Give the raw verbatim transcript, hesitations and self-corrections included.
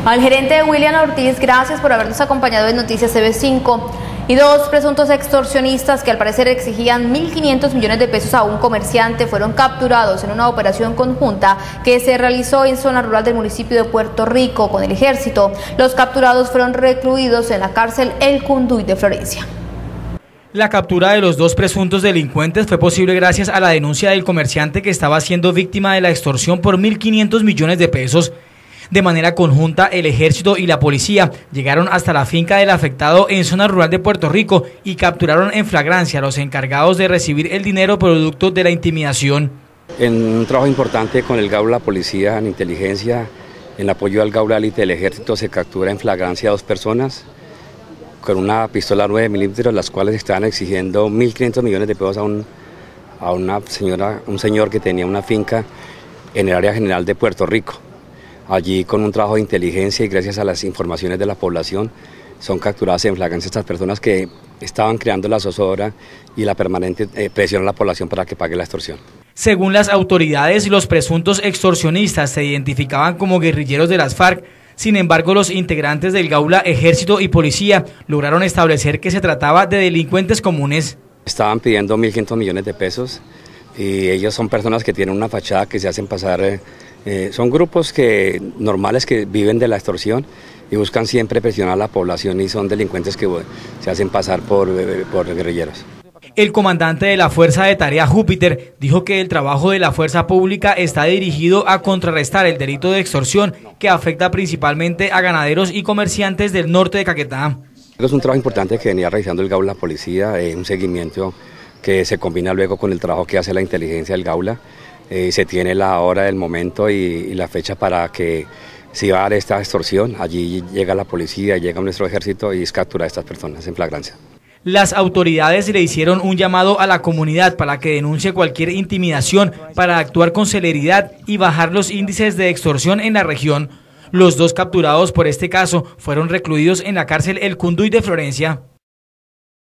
Al gerente William Ortiz, gracias por habernos acompañado en Noticias T V cinco. Y dos presuntos extorsionistas que al parecer exigían mil quinientos millones de pesos a un comerciante fueron capturados en una operación conjunta que se realizó en zona rural del municipio de Puerto Rico con el ejército. Los capturados fueron recluidos en la cárcel El Cunduy de Florencia. La captura de los dos presuntos delincuentes fue posible gracias a la denuncia del comerciante que estaba siendo víctima de la extorsión por mil quinientos millones de pesos. De manera conjunta, el ejército y la policía llegaron hasta la finca del afectado en zona rural de Puerto Rico y capturaron en flagrancia a los encargados de recibir el dinero producto de la intimidación. En un trabajo importante con el GAULA, policía en inteligencia, en apoyo al GAULA élite del ejército, se captura en flagrancia a dos personas con una pistola nueve milímetros, las cuales estaban exigiendo mil quinientos millones de pesos a, un, a una señora, un señor que tenía una finca en el área general de Puerto Rico. Allí, con un trabajo de inteligencia y gracias a las informaciones de la población, son capturadas en flagrancia estas personas que estaban creando la zozobra y la permanente eh, presión a la población para que pague la extorsión. Según las autoridades, los presuntos extorsionistas se identificaban como guerrilleros de las FARC. Sin embargo, los integrantes del GAULA, ejército y policía lograron establecer que se trataba de delincuentes comunes. Estaban pidiendo mil quinientos millones de pesos y ellos son personas que tienen una fachada que se hacen pasar... Eh, Eh, son grupos que, normales que viven de la extorsión y buscan siempre presionar a la población y son delincuentes que bueno, se hacen pasar por, por guerrilleros. El comandante de la Fuerza de Tarea Júpiter dijo que el trabajo de la fuerza pública está dirigido a contrarrestar el delito de extorsión que afecta principalmente a ganaderos y comerciantes del norte de Caquetá. Es un trabajo importante que venía realizando el GAULA Policía, eh, un seguimiento que se combina luego con el trabajo que hace la inteligencia del GAULA. Eh, se tiene la hora del momento y, y la fecha para que se va a dar esta extorsión. Allí llega la policía, llega nuestro ejército y es captura a estas personas en flagrancia. Las autoridades le hicieron un llamado a la comunidad para que denuncie cualquier intimidación para actuar con celeridad y bajar los índices de extorsión en la región. Los dos capturados por este caso fueron recluidos en la cárcel El Cunduy de Florencia.